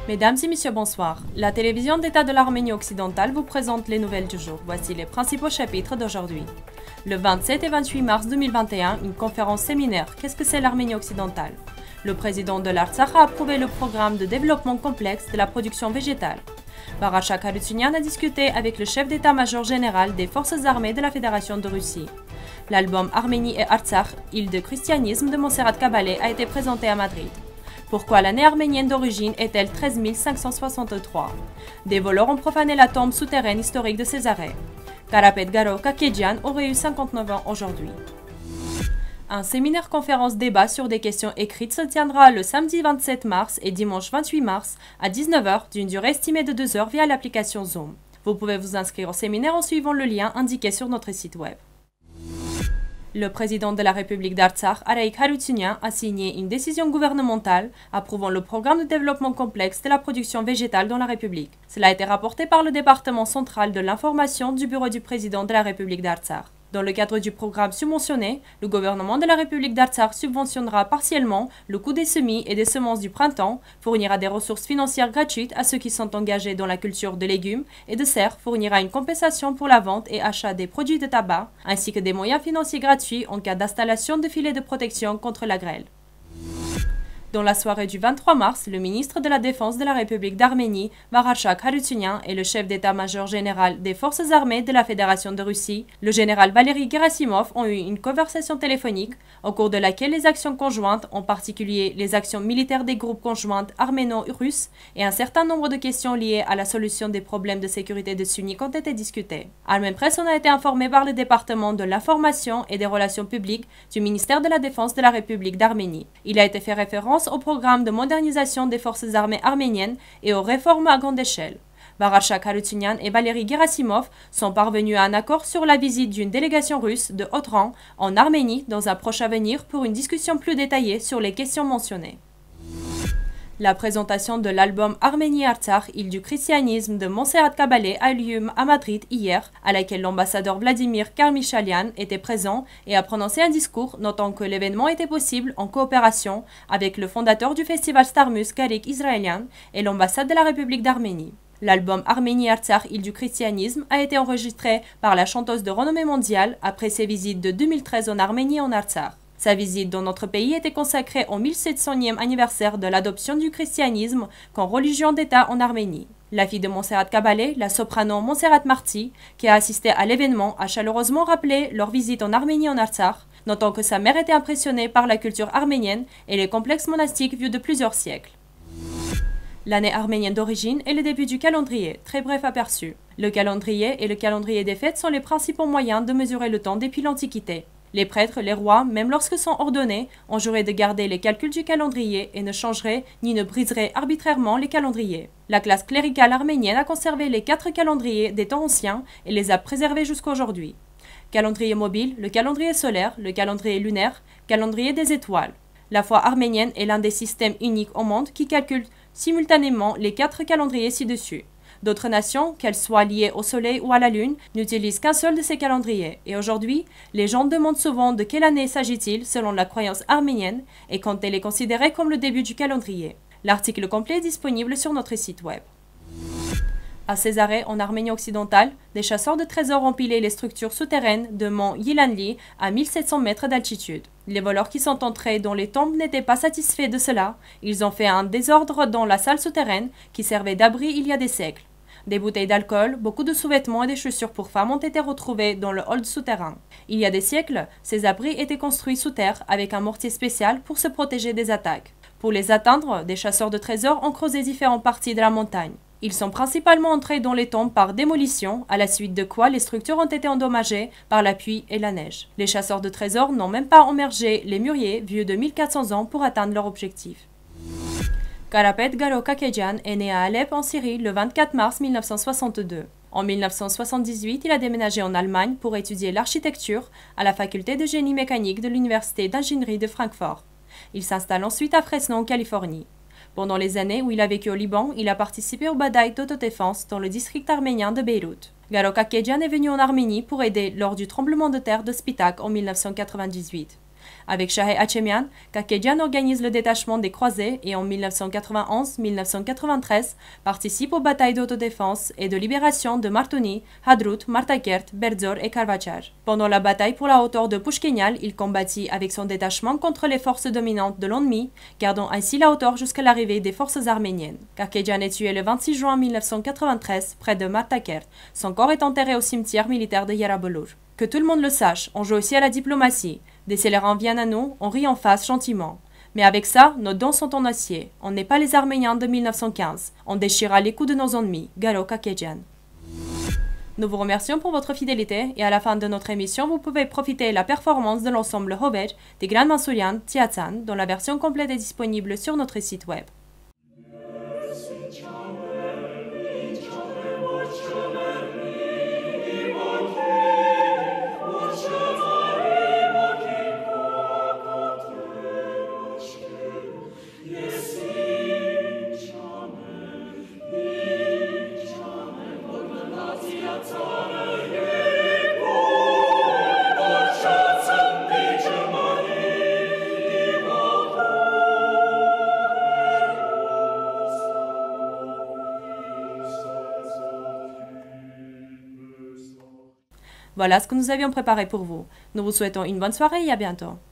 Mesdames et messieurs, bonsoir. La télévision d'État de l'Arménie occidentale vous présente les nouvelles du jour. Voici les principaux chapitres d'aujourd'hui. Le 27 et 28 mars 2021, une conférence séminaire. Qu'est-ce que c'est l'Arménie occidentale? Le président de l'Artsakh a approuvé le programme de développement complexe de la production végétale. Barachak Harutyunyan a discuté avec le chef d'état-major général des forces armées de la Fédération de Russie. L'album Arménie et Artsakh, île de christianisme de Montserrat Caballé a été présenté à Madrid. Pourquoi l'année arménienne d'origine est-elle 13 563? Des voleurs ont profané la tombe souterraine historique de Césarée. Karapet Garo Kakedian aurait eu 59 ans aujourd'hui. Un séminaire-conférence débat sur des questions écrites se tiendra le samedi 27 mars et dimanche 28 mars à 19 h d'une durée estimée de 2 heures via l'application Zoom. Vous pouvez vous inscrire au séminaire en suivant le lien indiqué sur notre site web. Le président de la République d'Artsakh, Araik Harutyunyan, a signé une décision gouvernementale approuvant le programme de développement complexe de la production végétale dans la République. Cela a été rapporté par le département central de l'information du bureau du président de la République d'Artsakh. Dans le cadre du programme subventionné, le gouvernement de la République d'Artsakh subventionnera partiellement le coût des semis et des semences du printemps, fournira des ressources financières gratuites à ceux qui sont engagés dans la culture de légumes et de serres, fournira une compensation pour la vente et achat des produits de tabac, ainsi que des moyens financiers gratuits en cas d'installation de filets de protection contre la grêle. Dans la soirée du 23 mars, le ministre de la Défense de la République d'Arménie, Barachak Harutyunyan, et le chef d'état-major général des forces armées de la Fédération de Russie, le général Valery Gerasimov, ont eu une conversation téléphonique au cours de laquelle les actions conjointes, en particulier les actions militaires des groupes conjointes arméno-russes et un certain nombre de questions liées à la solution des problèmes de sécurité de Sunnik ont été discutées. Armen Press en a été informé par le département de l'information et des relations publiques du ministère de la Défense de la République d'Arménie. Il a été fait référence au programme de modernisation des forces armées arméniennes et aux réformes à grande échelle. Barachak Harutyunyan et Valery Gerasimov sont parvenus à un accord sur la visite d'une délégation russe de haut rang en Arménie dans un proche avenir pour une discussion plus détaillée sur les questions mentionnées. La présentation de l'album Arménie Artsakh, île du christianisme de Montserrat Caballé a eu lieu à Madrid hier, à laquelle l'ambassadeur Vladimir Karmichalian était présent et a prononcé un discours notant que l'événement était possible en coopération avec le fondateur du festival Starmus, Garik Israelian, et l'ambassade de la République d'Arménie. L'album Arménie Artsakh, île du christianisme a été enregistré par la chanteuse de renommée mondiale après ses visites de 2013 en Arménie et en Artsakh. Sa visite dans notre pays était consacrée au 1700e anniversaire de l'adoption du christianisme comme religion d'État en Arménie. La fille de Montserrat Caballé, la soprano Montserrat Marti, qui a assisté à l'événement, a chaleureusement rappelé leur visite en Arménie et en Artsakh, notant que sa mère était impressionnée par la culture arménienne et les complexes monastiques vieux de plusieurs siècles. L'année arménienne d'origine est le début du calendrier, très bref aperçu. Le calendrier et le calendrier des fêtes sont les principaux moyens de mesurer le temps depuis l'Antiquité. Les prêtres, les rois, même lorsque sont ordonnés, ont juré de garder les calculs du calendrier et ne changeraient ni ne briseraient arbitrairement les calendriers. La classe cléricale arménienne a conservé les 4 calendriers des temps anciens et les a préservés jusqu'à aujourd'hui. Calendrier mobile, le calendrier solaire, le calendrier lunaire, calendrier des étoiles. La foi arménienne est l'un des systèmes uniques au monde qui calcule simultanément les 4 calendriers ci-dessus. D'autres nations, qu'elles soient liées au soleil ou à la lune, n'utilisent qu'un seul de ces calendriers. Et aujourd'hui, les gens demandent souvent de quelle année s'agit-il selon la croyance arménienne et quand elle est considérée comme le début du calendrier. L'article complet est disponible sur notre site web. À Césarée, en Arménie occidentale, des chasseurs de trésors ont pilé les structures souterraines de mont Yilanli à 1700 mètres d'altitude. Les voleurs qui sont entrés dans les tombes n'étaient pas satisfaits de cela. Ils ont fait un désordre dans la salle souterraine qui servait d'abri il y a des siècles. Des bouteilles d'alcool, beaucoup de sous-vêtements et des chaussures pour femmes ont été retrouvés dans le hall souterrain. Il y a des siècles, ces abris étaient construits sous terre avec un mortier spécial pour se protéger des attaques. Pour les atteindre, des chasseurs de trésors ont creusé différentes parties de la montagne. Ils sont principalement entrés dans les tombes par démolition, à la suite de quoi les structures ont été endommagées par la pluie et la neige. Les chasseurs de trésors n'ont même pas emmergé les mûriers vieux de 1400 ans pour atteindre leur objectif. Karapet Garo Kakedian est né à Alep en Syrie le 24 mars 1962. En 1978, il a déménagé en Allemagne pour étudier l'architecture à la faculté de génie mécanique de l'université d'ingénierie de Francfort. Il s'installe ensuite à Fresno en Californie. Pendant les années où il a vécu au Liban, il a participé aux batailles d'autodéfense dans le district arménien de Beyrouth. Garo Kakedian est venu en Arménie pour aider lors du tremblement de terre de Spitak en 1998. Avec Shahé Hachemian, Kakedjan organise le détachement des croisés et en 1991-1993 participe aux batailles d'autodéfense et de libération de Martuni, Hadrut, Martakert, Berzor et Karvachar. Pendant la bataille pour la hauteur de Pushkinyal, il combattit avec son détachement contre les forces dominantes de l'ennemi, gardant ainsi la hauteur jusqu'à l'arrivée des forces arméniennes. Kakedjan est tué le 26 juin 1993 près de Martakert. Son corps est enterré au cimetière militaire de Yarabolur. Que tout le monde le sache, on joue aussi à la diplomatie. Des scélérats viennent à nous, on rit en face gentiment. Mais avec ça, nos dents sont en acier. On n'est pas les Arméniens de 1915. On déchira les coups de nos ennemis. Galo Kakedjan. Nous vous remercions pour votre fidélité et à la fin de notre émission, vous pouvez profiter de la performance de l'ensemble Hover des Grands Mansourian Tiatsan, dont la version complète est disponible sur notre site web. Voilà ce que nous avions préparé pour vous. Nous vous souhaitons une bonne soirée et à bientôt.